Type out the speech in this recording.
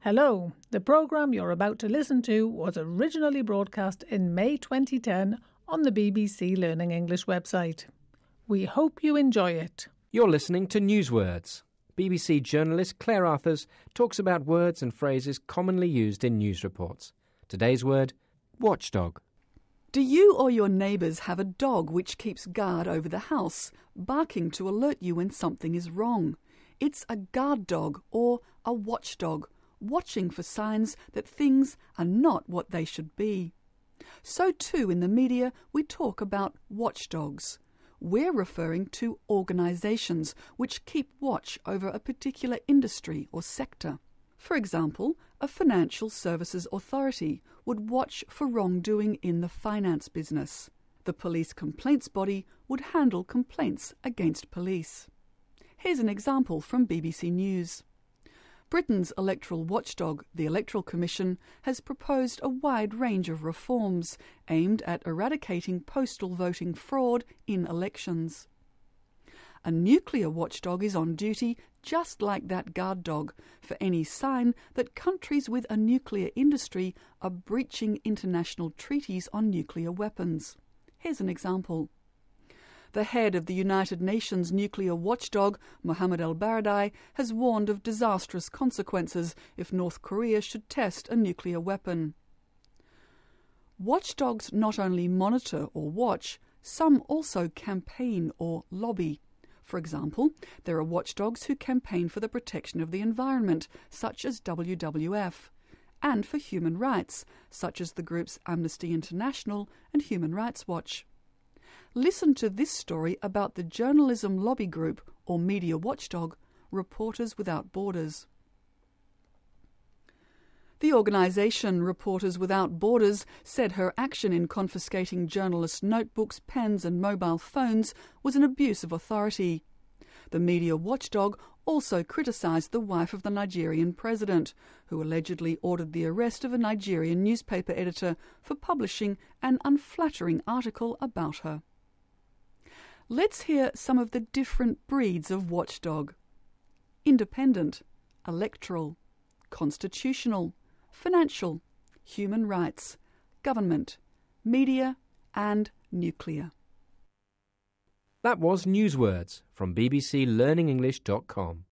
Hello, the programme you're about to listen to was originally broadcast in May 2010 on the BBC Learning English website. We hope you enjoy it. You're listening to Newswords. BBC journalist Claire Arthurs talks about words and phrases commonly used in news reports. Today's word, watchdog. Do you or your neighbours have a dog which keeps guard over the house, barking to alert you when something is wrong? It's a guard dog or a watchdog, watching for signs that things are not what they should be. So too in the media we talk about watchdogs. We're referring to organisations which keep watch over a particular industry or sector. For example, a financial services authority would watch for wrongdoing in the finance business. The police complaints body would handle complaints against police. Here's an example from BBC News. Britain's electoral watchdog, the Electoral Commission, has proposed a wide range of reforms aimed at eradicating postal voting fraud in elections. A nuclear watchdog is on duty, just like that guard dog, for any sign that countries with a nuclear industry are breaching international treaties on nuclear weapons. Here's an example. The head of the United Nations nuclear watchdog, Mohammed El-Baradei, has warned of disastrous consequences if North Korea should test a nuclear weapon. Watchdogs not only monitor or watch, some also campaign or lobby. For example, there are watchdogs who campaign for the protection of the environment, such as WWF, and for human rights, such as the groups Amnesty International and Human Rights Watch. Listen to this story about the journalism lobby group, or media watchdog, Reporters Without Borders. The organisation Reporters Without Borders said her action in confiscating journalists' notebooks, pens and mobile phones was an abuse of authority. The media watchdog also criticised the wife of the Nigerian president, who allegedly ordered the arrest of a Nigerian newspaper editor for publishing an unflattering article about her. Let's hear some of the different breeds of watchdog. Independent, electoral, constitutional, financial, human rights, government, media and nuclear. That was Newswords from bbclearningenglish.com.